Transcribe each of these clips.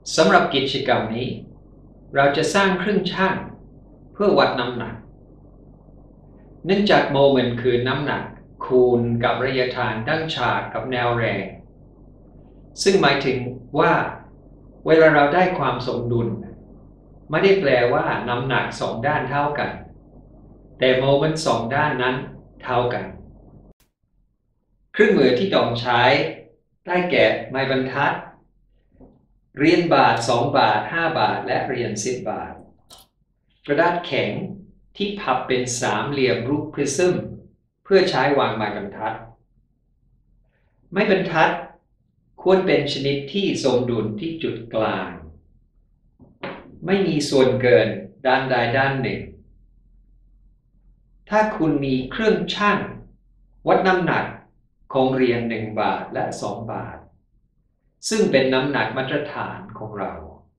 สำหรับกิจกรรมนี้เราจะสร้างเครื่องชั่งเพื่อวัดน้ำหนักเนื่องจากโมเมนต์คือน้ำหนักคูณกับระยะทางดั้งฉากกับแนวแรงซึ่งหมายถึงว่าเวลาเราได้ความสมดุลไม่ได้แปลว่าน้ำหนักสองด้านเท่ากันแต่โมเมนต์สองด้านนั้นเท่ากันเครื่องมือที่ต้องใช้ได้แก่ไม้บรรทัดเหรียญบาท2 บาท5 บาทและเหรียญ10 บาทกระดาษแข็งที่พับเป็นสามเหลี่ยมรูปพริซึมเพื่อใช้วางไม้บรรทัดไม้บรรทัดควรเป็นชนิดที่สมดุลที่จุดกลางไม่มีส่วนเกินด้านใดด้านหนึ่งถ้าคุณมีเครื่องชั่งวัดน้ำหนักของเหรียญ1 บาทและ2 บาทซึ่งเป็นน้ำหนักมาตรฐานของเรา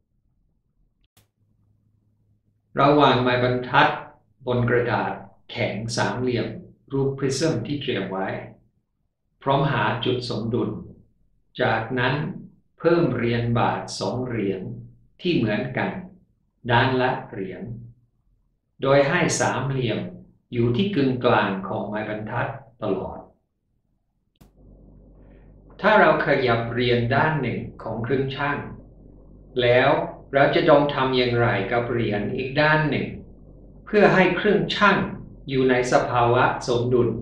วางไม้บรรทัดบนกระดาษแข็งสามเหลี่ยมรูปพริซึมที่เตรียมไว้พร้อมหาจุดสมดุลจากนั้นเพิ่มเหรียญบาท2 เหรียญที่เหมือนกันด้านละเหรียญโดยให้สามเหลี่ยมอยู่ที่กึ่งกลางของไม้บรรทัดตลอดถ้าเราขยับเหรียญด้านหนึ่งของเครื่องชั่งแล้วเราจะต้องทำอย่างไรกับเหรียญอีกด้านหนึ่งเพื่อให้เครื่องชั่งอยู่ในสภาวะสมดุล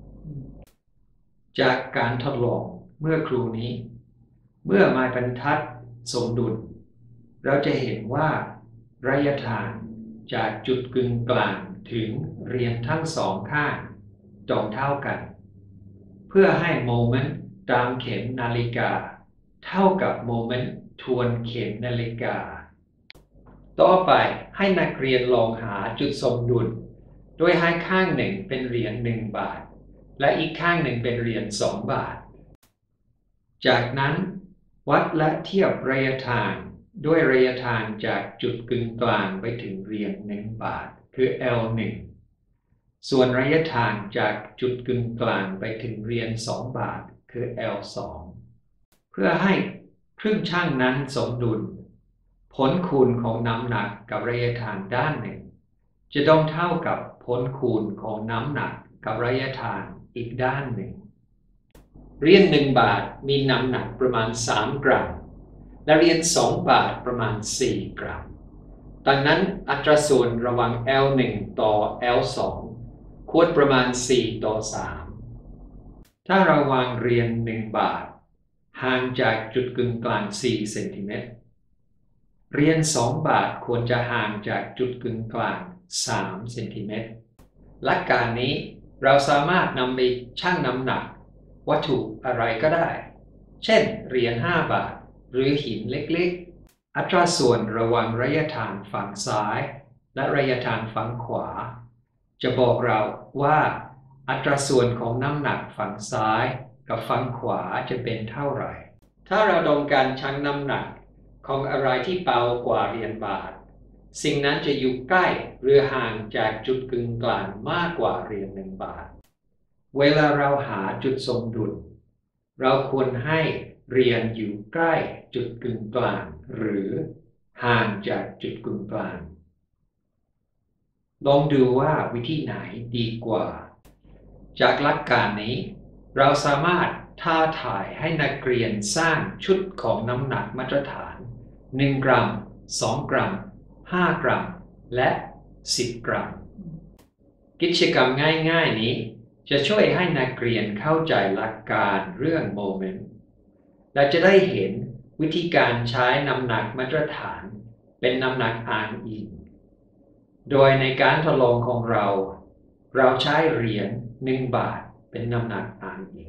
จากการทดลองเมื่อครู่นี้เมื่อไม้บรรทัดสมดุลเราจะเห็นว่าระยะทางจากจุดกึ่งกลางถึงเหรียญทั้งสองข้างต้องเท่ากันเพื่อให้โมเมนต์ตามเข็มนาฬิกาเท่ากับโมเมนต์ทวนเข็มนาฬิกาต่อไปให้นักเรียนลองหาจุดสมดุลโดยให้ข้างหนึ่งเป็นเหรียญ1 บาทและอีกข้างหนึ่งเป็นเหรียญ2 บาทจากนั้นวัดและเทียบระยะทางด้วยระยะทางจากจุดกึ่งกลางไปถึงเหรียญ1 บาทคือ L1 ส่วนระยะทางจากจุดกึ่งกลางไปถึงเหรียญ2 บาทคือ L2 เพื่อให้เครื่องชั่งนั้นสมดุลผลคูณของน้ำหนักกับระยะทางด้านหนึ่งจะต้องเท่ากับผลคูณของน้ำหนักกับระยะทางอีกด้านหนึ่งเหรียญ1 บาทมีน้ำหนักประมาณ3 กรัมและเหรียญ2 บาทประมาณ4 กรัมดังนั้นอัตราส่วนระหว่าง L1 ต่อ L2 ควรประมาณ4 ต่อ 3ถ้าเราวางเหรียญ1 บาทห่างจากจุดกึ่งกลาง4 เซนติเมตรเหรียญ2 บาทควรจะห่างจากจุดกึ่งกลาง3 เซนติเมตรหลักการนี้เราสามารถนำไปชั่งน้ำหนักวัตถุอะไรก็ได้เช่นเหรียญ5 บาทหรือหินเล็กๆอัตราส่วนระหว่างระยะทางฝั่งซ้ายและระยะทางฝั่งขวาจะบอกเราว่าอัตราส่วนของน้ำหนักฝั่งซ้ายกับฝั่งขวาจะเป็นเท่าไหร่ถ้าเราต้องการชั่งน้ำหนักของอะไรที่เบากว่าเหรียญบาทสิ่งนั้นจะอยู่ใกล้หรือห่างจากจุดกึ่งกลางมากกว่าเหรียญ1 บาทเวลาเราหาจุดสมดุลเราควรให้เหรียญอยู่ใกล้จุดกึ่งกลางหรือห่างจากจุดกึ่งกลางลองดูว่าวิธีไหนดีกว่าจากหลักการนี้เราสามารถท้าทายให้นักเรียนสร้างชุดของน้ำหนักมาตรฐาน1 กรัม2 กรัม5 กรัมและ10 กรัมกิจกรรมง่ายๆนี้จะช่วยให้นักเรียนเข้าใจหลักการเรื่องโมเมนต์และจะได้เห็นวิธีการใช้น้ำหนักมาตรฐานเป็นน้ำหนักอ้างอิงโดยในการทดลองของเราใช้เหรียญ1 บาทเป็นน้ำหนักอ้างอิง